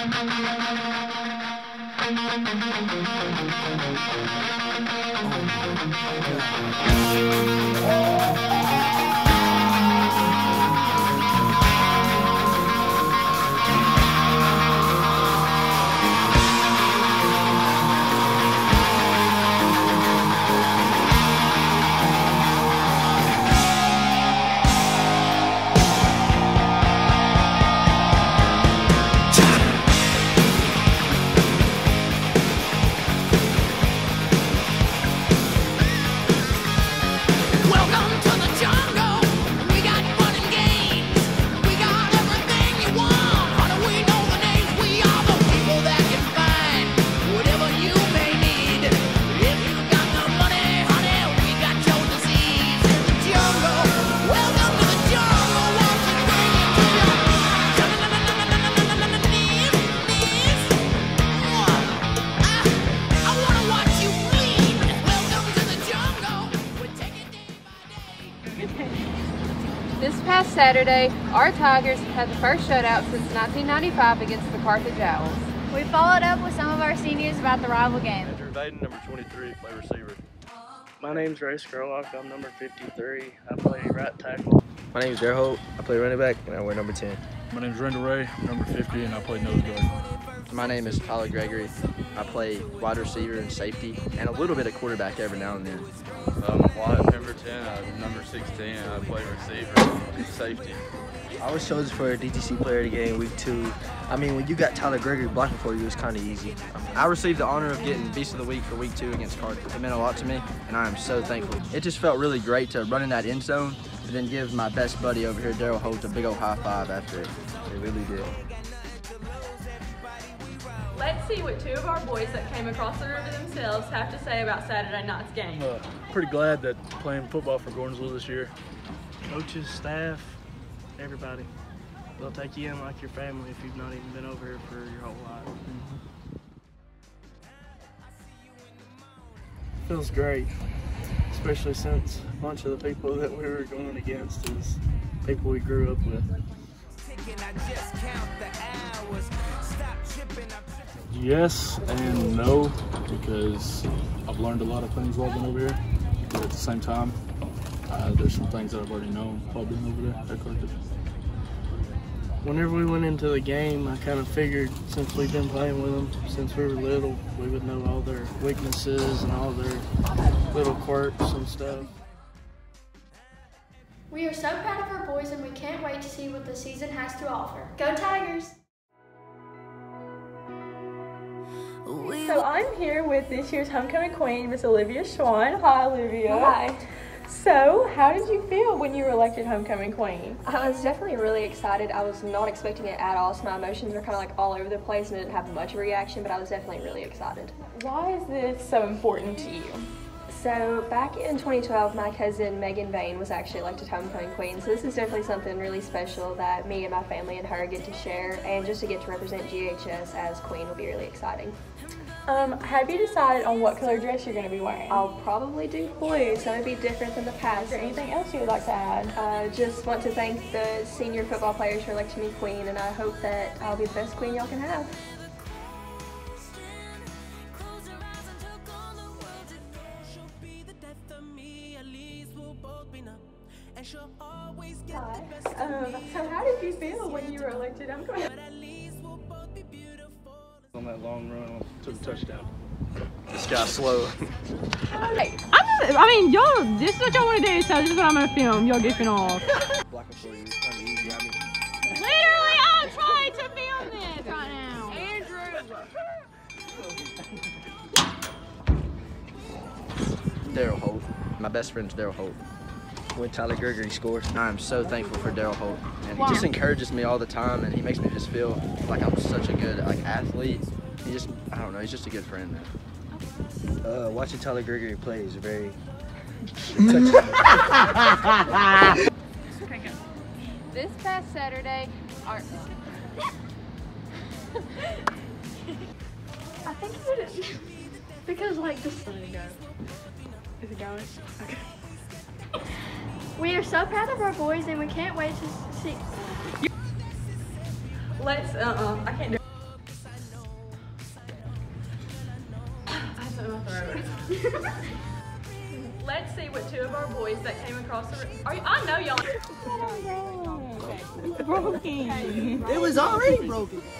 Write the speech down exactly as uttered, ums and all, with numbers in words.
This past Saturday, our Tigers had the first shutout since nineteen ninety-five against the Carthage Owls. We followed up with some of our seniors about the rival game. Andrew Vaden, number twenty-three, play receiver. My name's Ray Scurlock. I'm number fifty-three. I play right tackle. My name's Darrel Holt. I play running back, and I wear number ten. My name's Randall Ray. I'm number fifty, and I play nose guard. My name is Gregory. I play wide receiver and safety, and a little bit of quarterback every now and then. Um, Wyatt, number ten, I'm number sixteen, and I play receiver, safety. I was chosen for a D T C player of the game week two. I mean, when you got Tyler Gregory blocking for you, it was kind of easy. I received the honor of getting Beast of the Week for week two against Carthage. It meant a lot to me, and I am so thankful. It just felt really great to run in that end zone and then give my best buddy over here, Darrel Holt, a big old high five after it. It really did. Let's see what two of our boys that came across the river themselves have to say about Saturday night's game. Uh, pretty glad that playing football for Gordonsville this year. Coaches, staff, everybody. They'll take you in like your family if you've not even been over here for your whole life. Mm-hmm. Feels great, especially since a bunch of the people that we were going against is people we grew up with. Yes and no, because I've learned a lot of things while I've been over here. But at the same time, uh, there's some things that I've already known while being over there at Carthage. Whenever we went into the game, I kind of figured since we've been playing with them since we were little, we would know all their weaknesses and all their little quirks and stuff. We are so proud of our boys and we can't wait to see what the season has to offer. Go Tigers! So I'm here with this year's homecoming queen, Miss Olivia Schwan. Hi, Olivia. Hi. So, how did you feel when you were elected homecoming queen? I was definitely really excited. I was not expecting it at all, so my emotions were kind of like all over the place and I didn't have much of a reaction, but I was definitely really excited. Why is this so important to you? So, back in twenty twelve, my cousin Megan Vane was actually elected homecoming queen, so this is definitely something really special that me and my family and her get to share, and just to get to represent G H S as queen will be really exciting. Um, have you decided on what color dress you're going to be wearing? I'll probably do blue, so it'll be different than the past. Is there anything else you would like to add? Uh, just want to thank the senior football players for electing me queen, and I hope that I'll be the best queen y'all can have. Hi. Um, so how did you feel when you were elected homecoming? On that long run, took a touchdown. This guy's slow. Hey, I'm just, I mean, y'all, this is what y'all want to do, so this is what I'm going to film. Y'all goofing off. Blocking for you is kind of easy. I mean, Literally, I'm trying to film this right now. Andrew! Darrel Holt. My best friend's Darrel Holt. When Tyler Gregory scores, I am so thankful for Darrel Holt, and he just encourages me all the time, and he makes me just feel like I'm such a good like athlete. He just, I don't know, he's just a good friend. Uh, watching Tyler Gregory play is very touching. This past Saturday, our I think it is because like this. There you go. Is it going? Okay. We are so proud of our boys and we can't wait to see. Let's, uh-uh, I can't do it. Let's see what two of our boys that came across the room. Are you, I know y'all. It's broken. It was already broken.